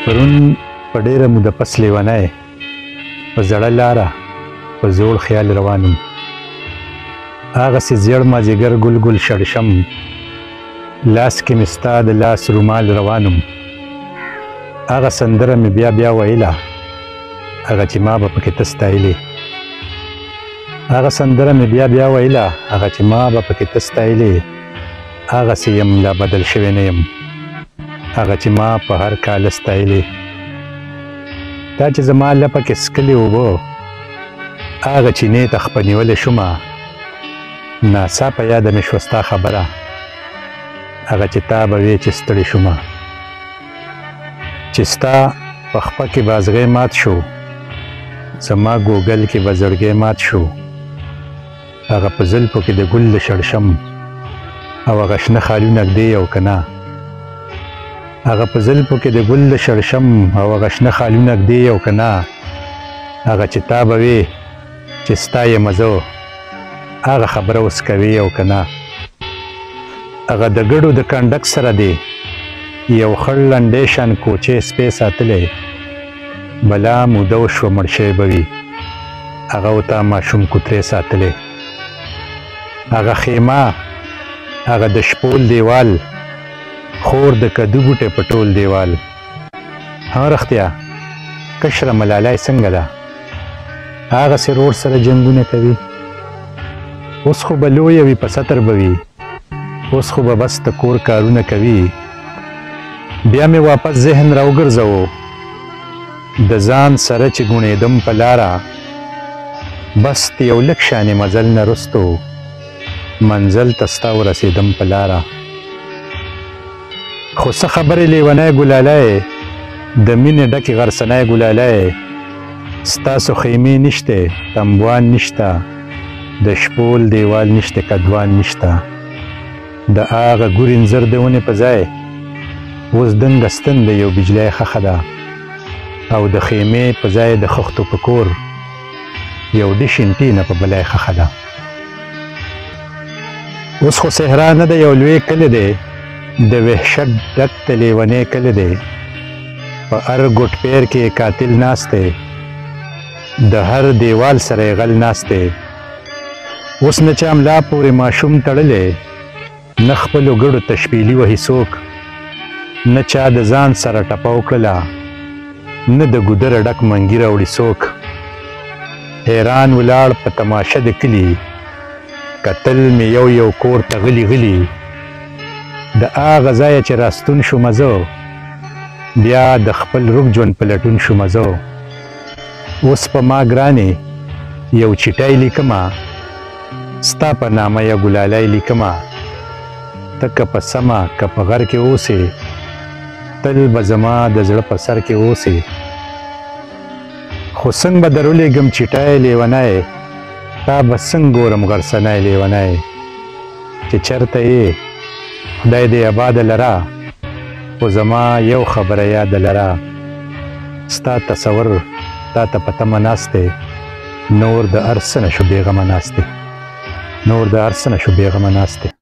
پرون په ډېره موده پس لیونی په زړه لاره په زوړ خیال روانم. هغسې زیړ مازدیګر ګل ګل شړشم، لاس کې مې ستا د لاس رومال روانم. هغه سندره مې بیا بیا ویله، هغه چې ما به پکې ته ستایلې. هغه سندره مې بیا بیا ویله، هغه چې ما به پکې ته ستایلې. هغسې یم لا بدل شوی نه یم، هغه چې ما په هر کاله ستایلې. تا چې زما لپه کې څکلې اوبه، هغه چینې ته خپه نیولې شومه. ناڅاپه یاده مې شوه ستا خبره، هغه چې تا به وې چې ستړې شومه. چې ستا په خپه کې بازغی مات شو، زما ګوګل کې به زړګی مات شو. هغه په زلفو کې د ګل د شړشم، او هغه شنه خالونه ږدې یو که نه. هغه په زلفو کې د ګل د شړشم، او هغه شنه خالونه ږدې یو که نه. هغه چې تا به وې چې ستا یمه زه، هغه خبره اوس کوې او که نه. هغه د ګډو د کنډک سره دی یو خړ لنډی شان کوچې سپی ساتلی. بلا موده وشوه مړ شوی به وي، هغه ورته ماشوم کوترې ساتلی. هغه خیمه، هغه د شپول دیوال، خور د کدو بوټی په ټول دیوال. ها رښتیا کشره ملالۍ څنګه ده؟ هغسې رور سره جنګونه کوي. اوس خو به لویه وي په سطر به وي، اوس خو به بس د کور کارونه کوي. بیا مې واپس ذهن راوګرځوو د ځان سره چې ګونېدم په لاره. بس د یو لږ شانې مزل نه رستو منزل ته ستا ورسېدم په لاره. خو څه خبرې لیونی ګلالی، د مینې ډکې غرڅنی ګلالی. ستاسو خیمې نشته، تنبوان نشته، د شپول دیوال نشته، کدوان نشته. د هغه ګورې انځر د ونې په ځای اوس دنګه ستن د یو بجلی خښه ده. او د خیمې په ځای د خښتو په کور یو ډش انټینه په بلی خښه ده. اوس خو صحرا نه ده، یو لوی کلی دی، د وحشت ډک د لیونی کلی دی. په هر ګوټ پیر کې قاتل ناست دی، د هر دیوال سره یې غل ناست دی. اوس نه چا ملا پورې ماشوم تړلی، نه خپلو ګړو ته شپیلي وهي څوک، نه چا د ځان سره ټپه وکړله، نه د ګودره ډک منګي راوړي څوک. حیران ولاړ په تماشه د کلي، کتل مې یو یو کور ته غلي غلي. د هغه ځایه چې راستون شومه زه، بیا د خپل روږ ژوند په لټون شومه زه. اوس په ما ګرانې یو چټی لیکمه، ستا په نامه یې ګلالی لیکمه. ته که په سمه که په غر کې اوسې، تل به زما د زړه په سر کې اوسې. خو څنګه به درولېږم چټی لیونی، تا به څنګه ګورم غرڅنی لیونی. چې چېرته یې خدای دې آباده لره، خو زما یو خبره یاده لره. ستا تصور تا ته په تمه ناست دی، نور د هر څه نه شو بېغمه ناست دی، نور د هر څه نه شو بېغمه ناست دی.